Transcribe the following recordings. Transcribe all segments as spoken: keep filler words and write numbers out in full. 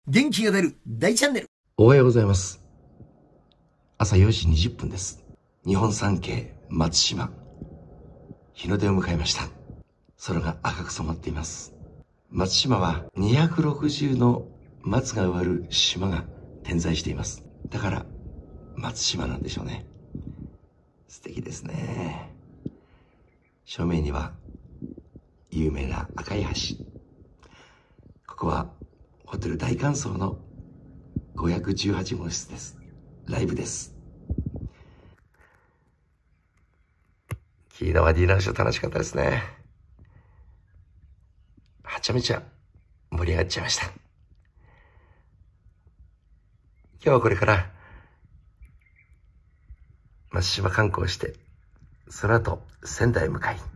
元気が出る大チャンネル。 おはようございます。朝よじにじゅっぷんです。日本三景松島、日の出を迎えました。空が赤く染まっています。松島はにひゃくろくじゅうの松が植わる島が点在しています。だから松島なんでしょうね。素敵ですね。正面には有名な赤い橋。ここはホテル大観荘のごひゃくじゅうはちごう室です。ライブです。昨日はディナーショー楽しかったですね。はちゃめちゃ盛り上がっちゃいました。今日はこれから松島観光して、その後仙台へ向かい、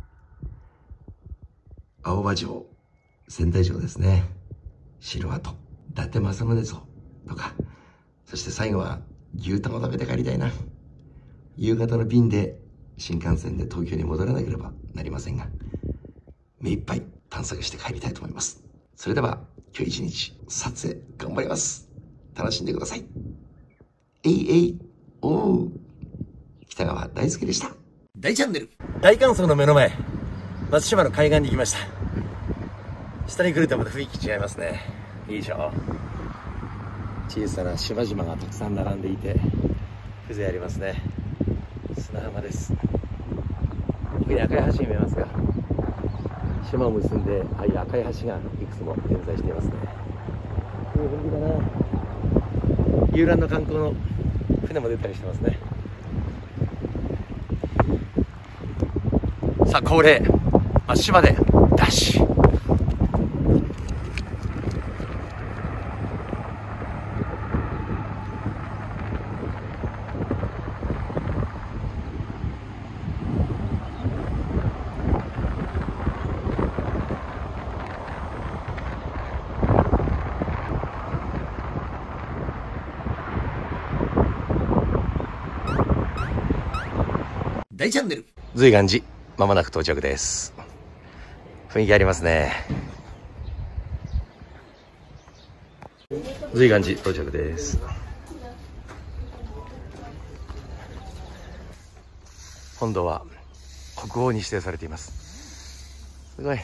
青葉城、仙台城ですね、城跡、伊達政宗像とか、そして最後は牛タンを食べて帰りたいな。夕方の便で新幹線で東京に戻らなければなりませんが、目いっぱい探索して帰りたいと思います。それでは今日一日撮影頑張ります。楽しんでください。えいえいおう。北川大輔でした。 大チャンネル。 大観荘の目の前、松島の海岸に来ました。下に来るとまた雰囲気違いますね。いいでしょ。小さな島々がたくさん並んでいて風情ありますね。砂浜です。奥に赤い橋が見えますが、島を結んでああいう赤い橋がいくつも点在していますね。いい雰囲気だな。遊覧の観光の船も出たりしてますね。さあ恒例、松島でダッシュ。 大チャンネル。 随岩寺、まもなく到着です。雰囲気ありますね。随岩寺到着です。本堂は国宝に指定されています。すごい。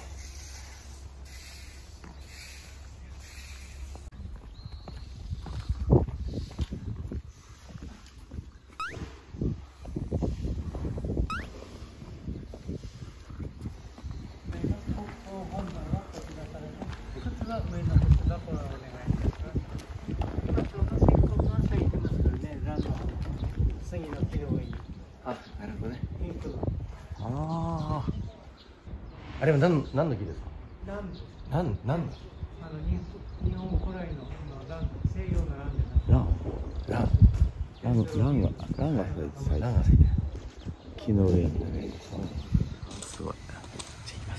あ、なるほどね。ああ。あれは何何の木ですか。ラン。ラン。 あの日本古来のラン、西洋のランでなく。 ラン。ラン。ラン。ランがランが咲いて。ランが咲いて。木の上に。すごい。じゃあ行きます。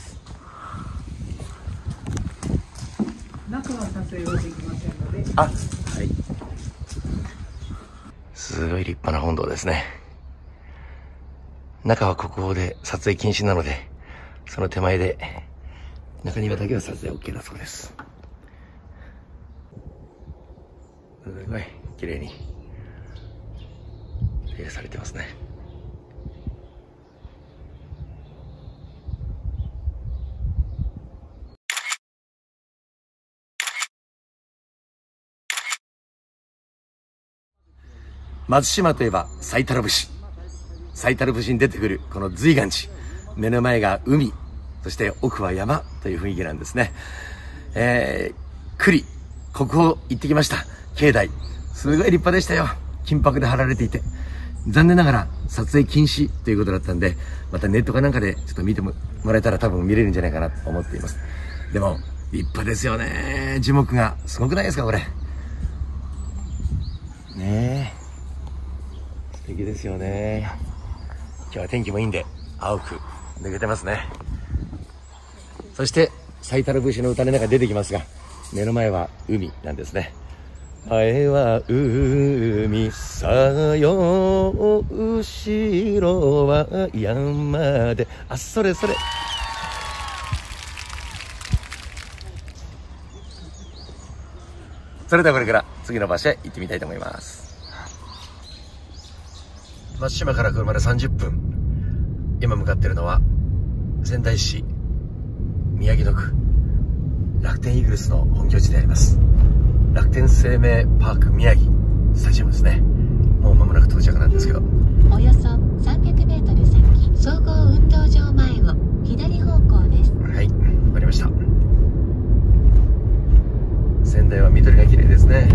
中は撮影はできませんので。 あ、はい。すごい立派な本堂ですね。中は国宝で撮影禁止なので、その手前で中庭だけは撮影 OK だそうです。すごい綺麗に手入れされてますね。松島といえば最たる節。最たる節に出てくるこの随岩寺。目の前が海、そして奥は山という雰囲気なんですね。えー、栗、国宝行ってきました。境内。すごい立派でしたよ。金箔で貼られていて。残念ながら撮影禁止ということだったんで、またネットかなんかでちょっと見てもらえたら多分見れるんじゃないかなと思っています。でも、立派ですよね。樹木がすごくないですか、これ。ねえ。素敵ですよね。今日は天気もいいんで青く抜けてますね。そして最たる節の歌の中出てきますが、目の前は海なんですね。前は海さよ、後ろは山で、あ、それそれ。 それではこれから次の場所へ行ってみたいと思います。松島から車でさんじゅっぷん。今向かっているのは仙台市宮城野区楽天イーグルスの本拠地であります楽天生命パーク宮城スタジアムですね。もう間もなく到着なんですけど、 およそさんびゃくメートル先、総合運動場前を左方向です。 はい、わかりました。仙台は緑が綺麗ですね。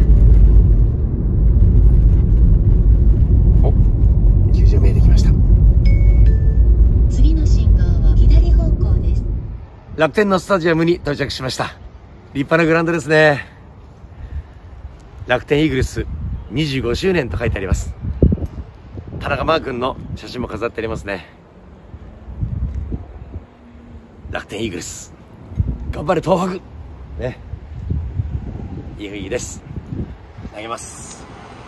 お、球場見えてきました。 次の信号は左方向です。 楽天のスタジアムに到着しました。立派なグラウンドですね。楽天イーグルスにじゅうごしゅうねんと書いてあります。田中マー君の写真も飾ってありますね。楽天イーグルス頑張れ東北ね、いい雰囲気です。投げます。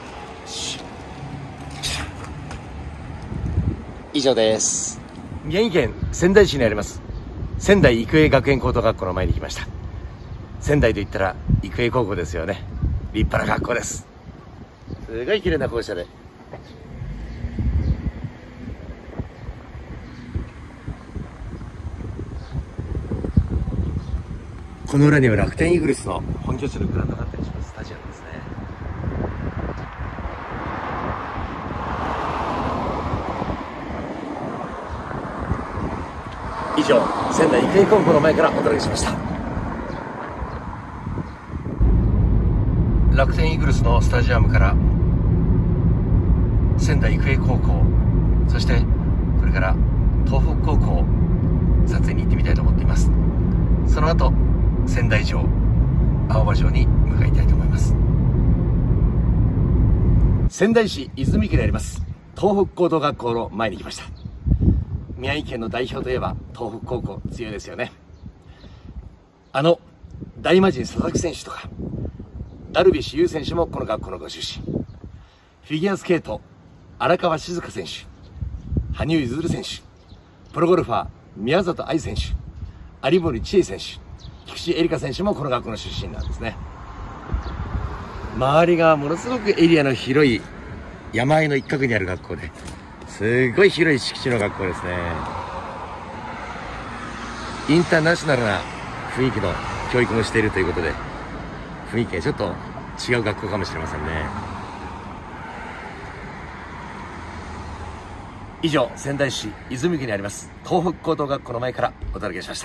以上です。宮城県仙台市にあります仙台育英学園高等学校の前に来ました。仙台といったら育英高校ですよね。立派な学校です。すごい綺麗な校舎で、この裏には楽天イーグルスの本拠地のグラウンドがあったりします。スタジアムですね。以上、仙台育英高校の前からお届けしました。楽天イーグルスのスタジアムから仙台育英高校、そしてこれから東北高校撮影に行ってみたいと思っています。その後仙台城、青葉城に向かいたいと思います。仙台市泉区にあります東北高等学校の前に来ました。宮城県の代表といえば東北高校強いですよね。あの大魔神佐々木選手とかダルビッシュ有選手もこの学校のご出身。フィギュアスケート荒川静香選手、羽生結弦選手、プロゴルファー宮里藍選手、有森千恵選手、菊池絵里香選手もこの学校の出身なんですね。周りがものすごくエリアの広い山あいの一角にある学校で、すごい広い敷地の学校ですね。インターナショナルな雰囲気の教育もしているということで、雰囲気がちょっと違う学校かもしれませんね。以上、仙台市泉区にあります東北高等学校の前からお届けしました。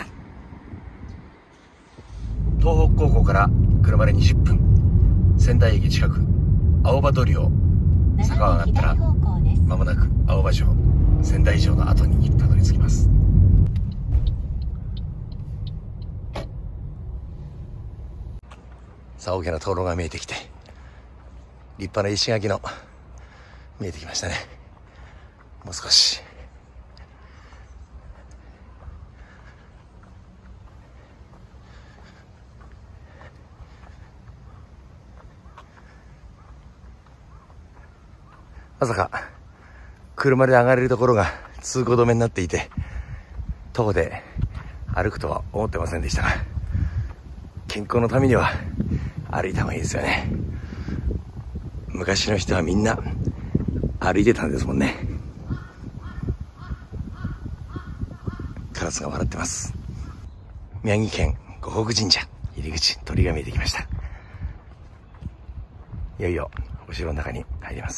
東北高校から車でにじゅっぷん、仙台駅近く青葉通りを坂を上がったらまもなく青葉城、仙台城の後にたどり着きます。さあ、大きな灯籠が見えてきて、立派な石垣の見えてきましたね。もう少し。まさか車で上がれるところが通行止めになっていて、徒歩で歩くとは思ってませんでしたが、健康のためには歩いた方がいいですよね。昔の人はみんな歩いてたんですもんね。カラスが笑ってます。宮城県護北神社入り口、鳥が見えてきました。いよいよお城の中に入ります。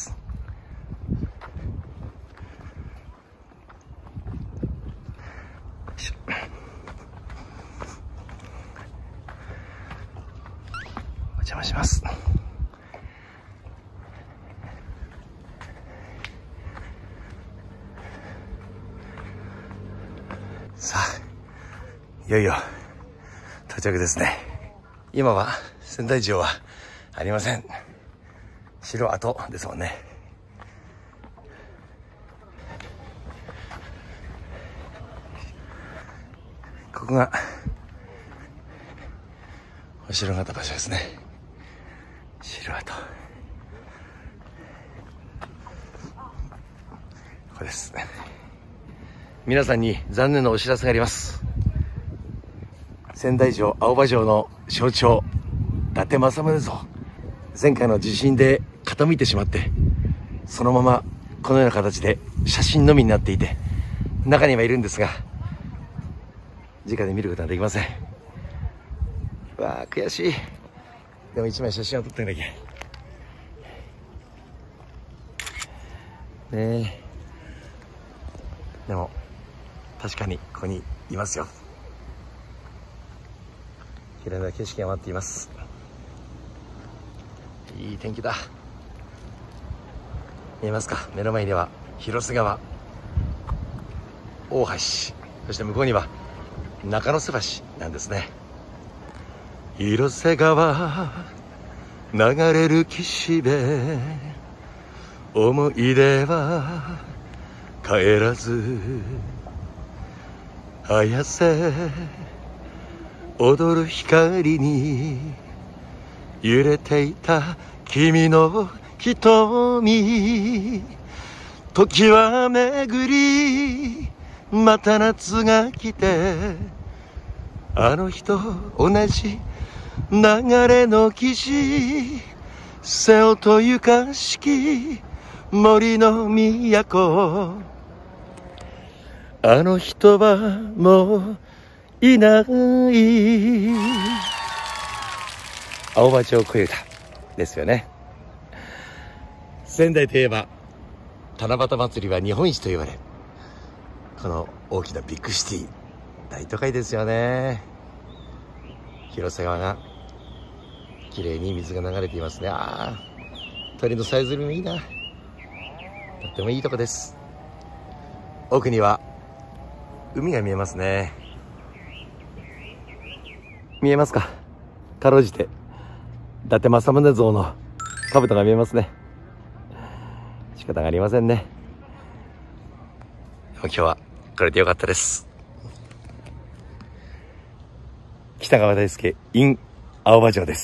お邪魔します。さあ、いよいよ到着ですね。今は仙台城はありません。城跡ですもんね。ここがお城があった場所ですね。城跡、ここです。皆さんに残念なお知らせがあります。仙台城青葉城の象徴伊達政宗像、 前回の地震で傾いてしまって、そのままこのような形で写真のみになっていて、中にはいるんですが直で見ることはできません。うわー悔しい。でも一枚写真を撮ってなきゃねえ。でも確かにここにいますよ。綺麗な景色が待っています。いい天気だ。見えますか？目の前には広瀬川、大橋、そして向こうには中野瀬橋なんですね。広瀬川流れる岸辺、思い出は帰らず、綾瀬踊る光に揺れていた君の瞳、時は巡りまた夏が来て、あの日と同じ流れの岸、瀬尾とゆかしき森の都、あの人はもういない。青葉町恋歌ですよね。仙台といえば七夕祭りは日本一と言われ、この大きなビッグシティ、大都会ですよね。広瀬川が綺麗に水が流れていますね。ああ、鳥のさえずりもいいな。とってもいいとこです。奥には海が見えますね。見えますか？かろうじて伊達政宗像の兜が見えますね。仕方がありませんね。でも今日はこれでよかったです。北川大輔 in 青葉城です。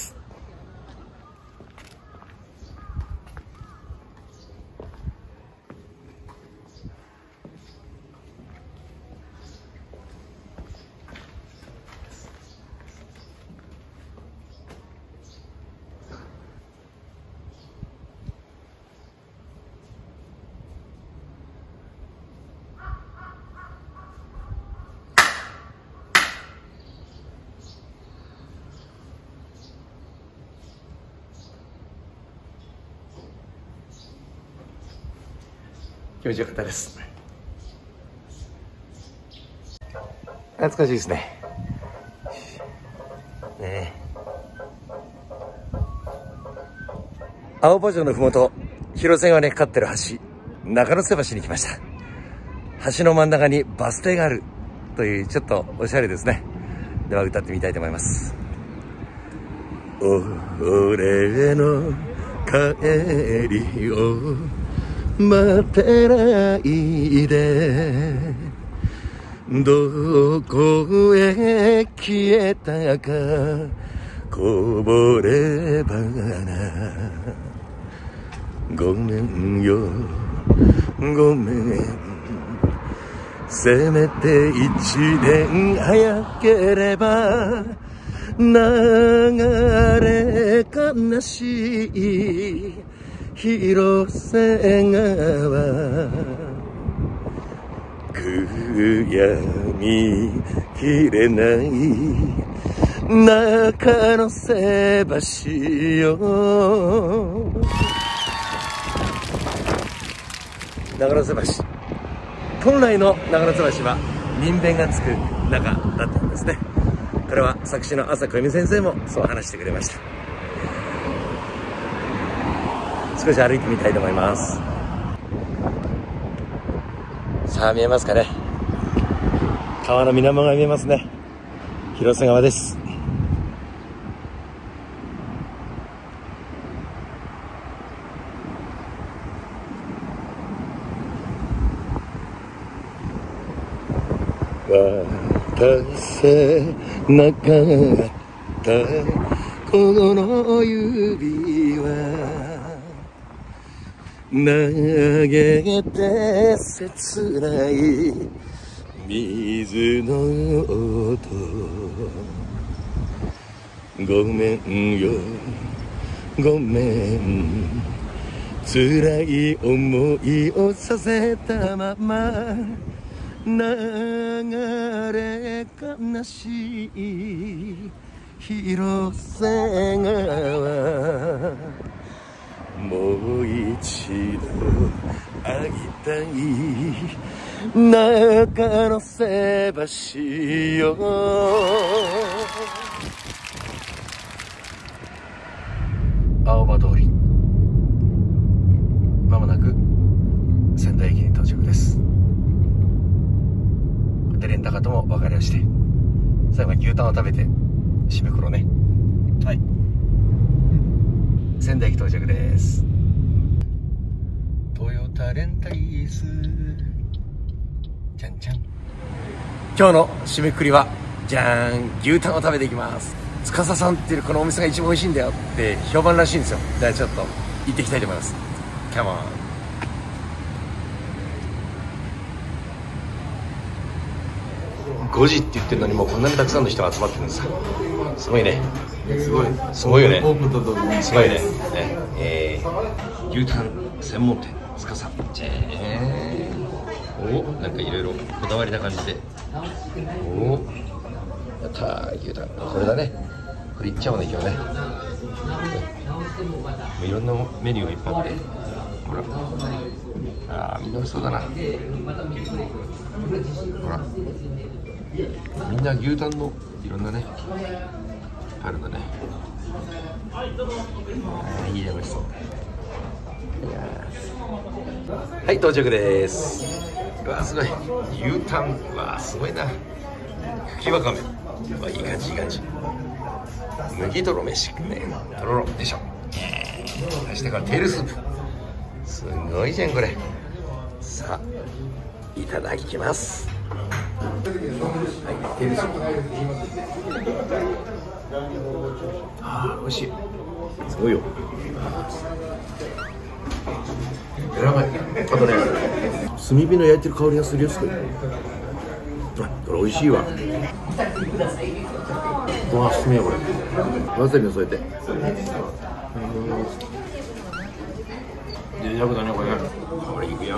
気持ちよかったです。懐かしいですね。ねえ、青葉城のふもと、広瀬川にかかってる橋、中野瀬橋に来ました。橋の真ん中にバス停があるという、ちょっとおしゃれですね。では歌ってみたいと思います。俺の帰りを待ってないで、どこへ消えたかこぼれ花、ごめんよごめん、せめて一年早ければ、流れ悲しい広瀬川、悔みきれない中野瀬橋よ。中野瀬橋、本来の中野瀬橋は人弁がつく中だったんですね。これは作詞の朝小由美先生もそう話してくれました。少し歩いてみたいと思います。さあ見えますかね。川の水面が見えますね。広瀬川です。渡せなかったこの指は投げて切ない水の音、ごめんよごめん辛い思いをさせたまま流れ悲しい広瀬川もう一度会いたい中野瀬橋よ青葉通りまもなく仙台駅に到着です。でレンタカーとも別れをして最後は牛タンを食べて締めくろね。はい、仙台駅到着です。トヨタレンタイースじゃんじゃん。今日の締めくくりはじゃーん、牛タンを食べていきます。司さんっていうこのお店が一番美味しいんだよって評判らしいんですよ。だからちょっと行ってきたいと思います。カモン。ごじって言ってるのにもうこんなにたくさんの人が集まってるんですよ。すごいね。すごい。すごいよね。すごいね。ねえー、牛タン専門店司。じゃーん。お、なんかいろいろこだわりな感じで。お、やったー、牛タン。これだね。これいっちゃおうね今日ね。いろんなメニューがいっぱいあって。ほら。あー、みんな美味しそうだな。ほら。みんな牛タンのいろんなねあるんだね。あいいね、美味しそう。はい、到着です。うわすごい牛タン。うわすごいな。茎わかめ。うわいい感じいい感じ。麦とろ飯ね、とろろでしょ。明日からテールスープ。すごいじゃんこれ。さあいただきます。はい、テールスープ。ああ、美味しい。すごいよ。やばい。あとね、炭火の焼いてる香りがするよ。すごい。あ、これ美味しいわ。ご飯進めようこれ。わさびを添えて。贅沢だねこれ。これいくよ。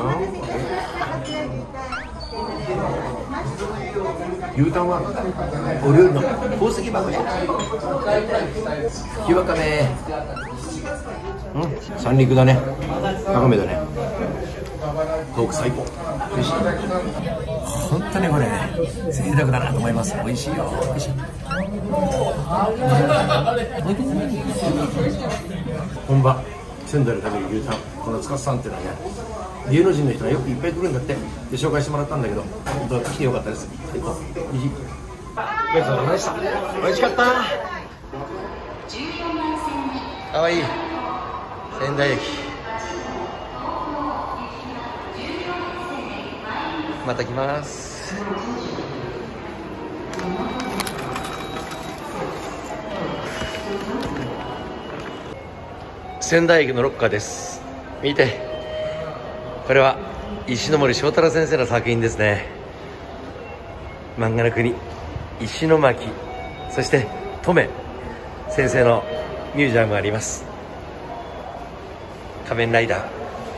牛タンはお料理の宝石箱や。茎わかめ。うん、三陸だね。わかめだね。トーク最高。美味しい。本当にこれね、贅沢だなと思います。美味しいよ。美味しい。本場仙台で食べる牛タン、この司さんっていうのはね、芸能人の人がよくいっぱい来るんだって。で紹介してもらったんだけど、本当来てよかったです。最高。美味しい。ごちそうさまでした。美味しかった。かわいい仙台駅。また来ます。仙台駅のロッカーです。見て、これは石森章太郎先生の作品ですね。漫画の国石巻、そして登米先生のミュージアムがあります。仮面ライダー、ね、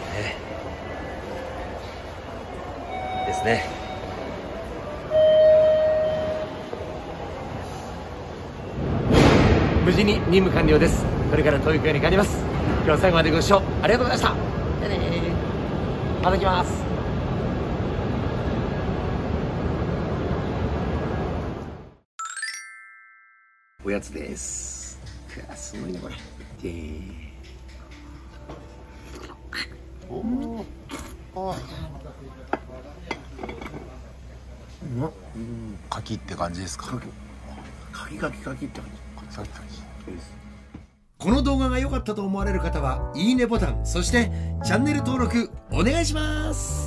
ですね。無事に任務完了です。これから東京に帰ります。今日は最後までご視聴ありがとうございました。じゃあねー、また来ます。おやつです。すごいねこれ。でーおーあーうん、柿って感じですか。柿柿柿って感じ。柿柿です。 この動画が良かったと思われる方は、いいねボタン、そしてチャンネル登録お願いします。